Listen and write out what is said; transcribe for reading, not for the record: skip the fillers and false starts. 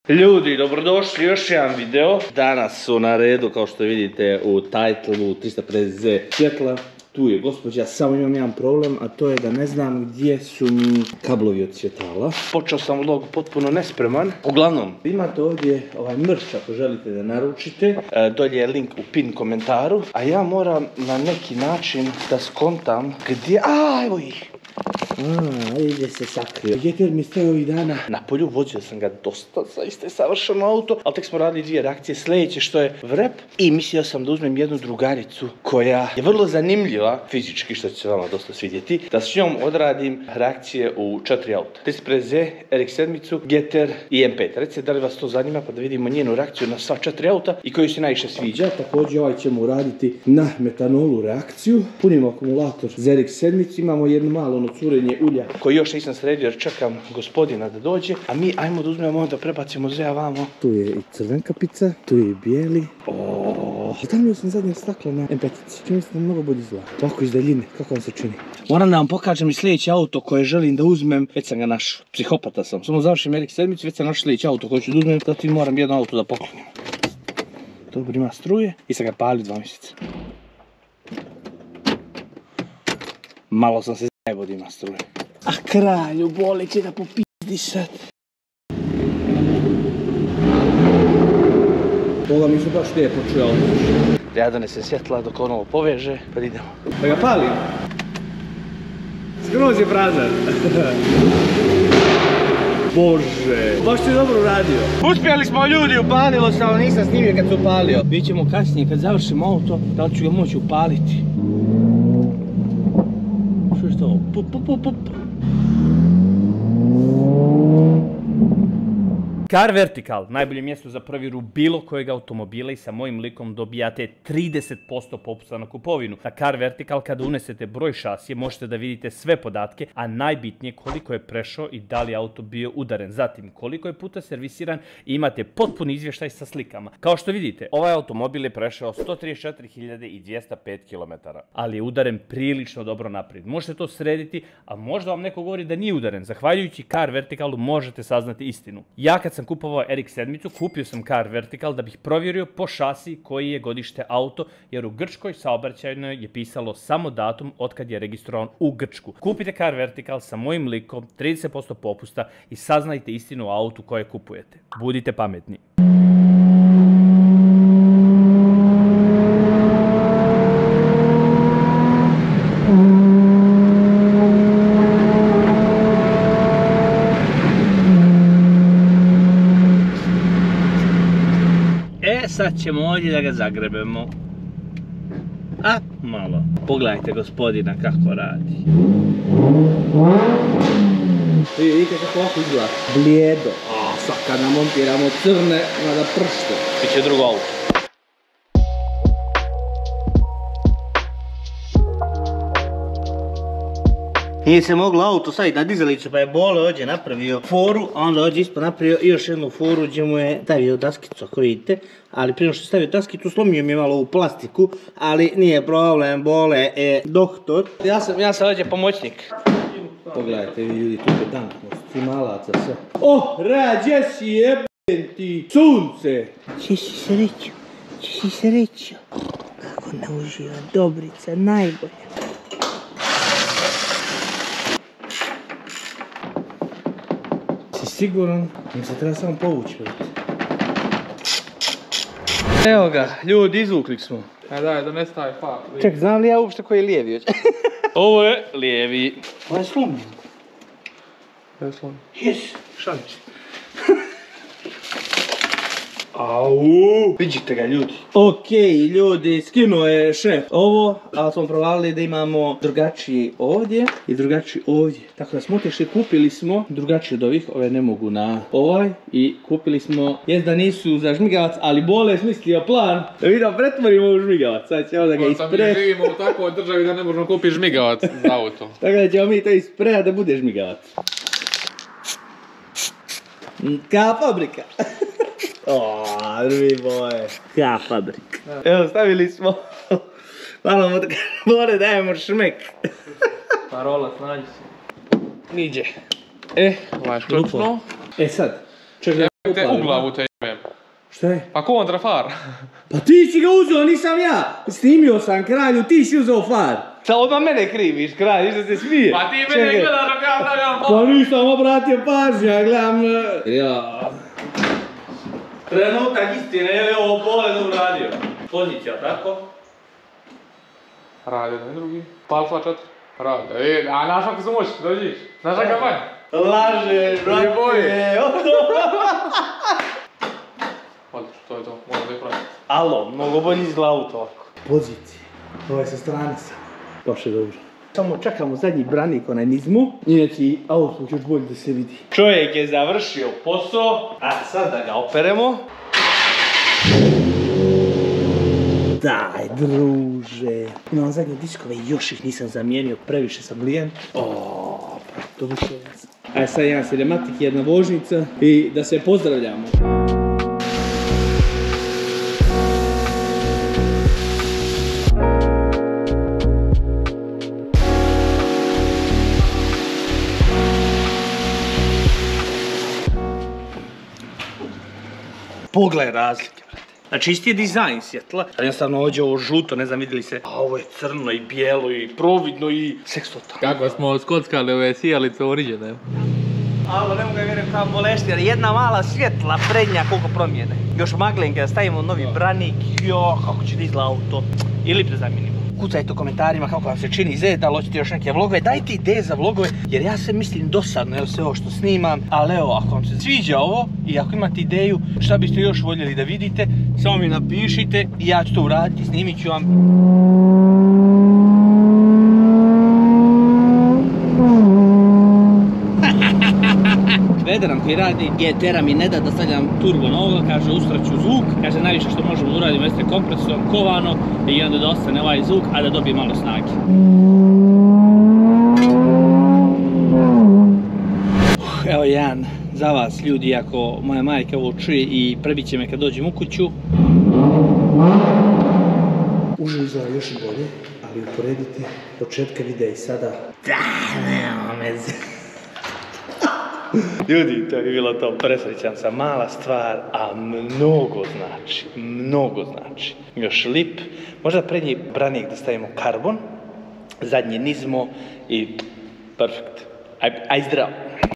Ljudi, dobrodošli još jedan video. Danas su na redu, kao što vidite u titlu 350Z svjetla. Tu je gospođa, samo imam jedan problem, a to je da ne znam gdje su mi kablovi od svjetala. Počeo sam vlog potpuno nespreman. Uglavnom, imate ovdje ovaj mrš ako želite da naručite. Dolje je link u pin komentaru. A ja moram na neki način da skontam gdje... evo ih! Ide se sakrio. Jeter mi stoji ovih dana na polju, vozio sam ga dosta, zaista je savršeno auto, ali tek smo radili dvije reakcije. Sljedeće što je vrep i mislio sam da uzmem jednu drugaricu koja je vrlo zanimljiva fizički, što će se vama dosta svidjeti, da s njom odradim reakcije u 4 auta. 350Z, RX7, Getter i M5. Recite da li vas to zanima pa da vidimo njenu reakciju na sva 4 auta i koju se najviše sviđa. Također ovaj ćemo uraditi na metanolu reakciju. Punimo akumulator za RX7, imamo jedno malo curenje ulja koji još nisam sredio jer čekam gospodina da dođe, a mi ajmo da uzmemo da prebacimo zea vamo. Tu je i crvenka pica, tu je i bijeli. Stavio sam zadnje stakle na M5-ici. Čini se da mnogo bolje izgleda. Ovako iz daljine, kako vam se čini? Moram da vam pokažem i sljedeće auto koje želim da uzmem. Već sam ga našao. Psihopata sam. Samo završim RX7, već sam našao sljedeće auto koje ću da uzmem. Zatim moram jedno auto da poklonim. Dobro, ima struje i sam ga palio 2 mjeseca. Malo sam se zajebo da ima struje. A kralju, boli će da popizdi sad. Ovo mi se baš lijepo čuje auto. Ja donesem svjetla dok on ovo poveže, pa idemo. Da ga palim? Skroz je prazan. Bože, baš ti dobro uradio. Uspjeli smo ljudi, upalilo se, ali nisam snimio kad se upalio. Vidjet ćemo kasnije kad završimo auto, da li ću ga moći upaliti. Što je to? Pup. Car Vertical, najbolje mjesto za provjeru bilo kojeg automobila i sa mojim likom dobijate 30% popusta na kupovinu. Na Car Vertical kada unesete broj šasije možete da vidite sve podatke, a najbitnije koliko je prešao i da li je auto bio udaren. Zatim koliko je puta servisiran i imate potpuni izvještaj sa slikama. Kao što vidite, ovaj automobil je prešao 134.205 km, ali je udaren prilično dobro naprijed. Možete to srediti, a možda vam neko govori da nije udaren. Zahvaljujući Car Verticalu možete saznati istinu. Ja kad sam kupovao RX7, kupio sam Car Vertical da bih provjerio po šasiji koji je godište auto, jer u grčkoj saobraćajnoj je pisalo samo datum od kad je registrovan u Grčku. Kupite Car Vertical sa mojim likom, 30% popusta i saznajte istinu o autu koje kupujete. Budite pametni. Sad ćemo ovdje da ga zagrebemo. Malo. Pogledajte gospodina kako radi. Vidite kako ovako izgleda. Blijedo. Sad kad namontiramo crne, nada pršte. Biće drugo auto. Nije se moglo auto staviti na dizalicu, pa je Bole ovdje napravio foru, a onda ovdje ispod napravio još jednu foru gdje mu je stavio daskicu, ako vidite. Ali prije što je stavio daskicu, slomio mi je malo u plastiku, ali nije problem, Bole je doktor. Ja sam ovdje pomoćnik. Pogledajte vi ljudi, tu pedantnost, cimalaca sve. Rađe si jeben ti, sunce! Če si srećo, kako ne uživa, Dobrica, najbolja. Siguran, mi se treba samo povući. Evo ga, ljudi, izvukli smo. Daj, da ne stavi far. Ček, znam li ja uopšte koji je lijevi? Ovo je lijevi. Ovo je slomljen. Ovo je slomljen. Jes, šalim se. Au! Vidite ga ljudi. Okej, ljudi, skinuo je šef ovo, ali smo provalili da imamo drugačiji ovdje i drugačiji ovdje. Tako da smo otišli, kupili smo drugačiji od ovih, ove ne mogu na ovaj i kupili smo, jest da nisu za žmigavac, ali Bole je smislio plan da mi da pretvorimo u žmigavac. Sad ćemo da ga Mi živimo u takvoj državi da ne možemo kupiti žmigavac za auto. Tako da ćemo mi to isprejati da bude žmigavac. Ka fabrika. Drugi boje. Ka fabrika. Evo, stavili smo. Malo mu Bole dajemo šmek. Parola, snađi se. Niđe. Ovaj šključno. Sad. Čekaj. Te u glavu te jebem. Šta je? Pa kontrafar. Pa ti si ga uzeo, nisam ja. Snimio sam kralju, ti si uzeo far. Šta odmah mene kriviš, kralj, ništa se smije. Pa ti mene gledaš dok ja stavljam Pa nisam obratio pažnju, ja gledam... Ja... Trenutak istine, je li ovo pogled uradio? Pozicija, tako? Radi jedan drugi. Palfa 4. Radi. A znaš ako su moći, dođiš. Znaš kakav banj? Lažeš, brate. Odlično, to je to. Možda da je pravi. Alo, mnogo bolji izgleda auto ovako. Pozicije. Ovo je sa strane sam. Baš je dobro. Samo čekamo zadnji branik, onaj nizmu. Inače, auto će još bolje da se vidi. Čovjek je završio posao, a sad da ga operemo. Daj, druže. Imam zadnje diskove i još ih nisam zamijenio, previše sam lijen. Dobro što je jasno. Ajde, sad jedan cinematik, jedna vožnica i da se pozdravljamo. Pogledaj razlike, brate. Znači isti je dizajn svjetla, ali jednostavno ovdje ovo žuto, ne znam vidjeli se, a ovo je crno i bijelo i providno i sekstotalno. Kako smo skockali ove sijalice oriđene. Alo, ne mogu ga vjerujem kao bolešti, jer jedna mala svjetla prednja koliko promijene. Još maglenke da stavimo novi branik, jo, kako će da izgleda auto. Ili da zamijenimo. Kucajte u komentarima kako vam se čini ideje, da li hoćete još neke vlogove, dajte ideje za vlogove, jer ja se mislim dosadno, evo sve ovo što snimam, ali evo, ako vam se sviđa ovo i ako imate ideju šta biste još voljeli da vidite, samo mi napišite i ja ću to uraditi, snimit ću vam. Vederan koji radi, GTR-a mi ne da da stavljam turbo na ovoga, kaže ustraću zvuk, kaže najviše što možemo da uradimo jeste kompresorom kovano i onda da ostane ovaj zvuk, a da dobije malo snage. Evo jedan za vas ljudi, ako moja majka ovo čuje i prebit će me kad dođem u kuću. Uživo izgleda još bolje, ali uporedite početka videa i sada. Da, nema meze. Ljudi, to je bilo to, presrećan sam, mala stvar, a mnogo znači. Još lip, možda prednji branik da stavimo karbon, zadnji nizmo i perfekt. Aj zdravo.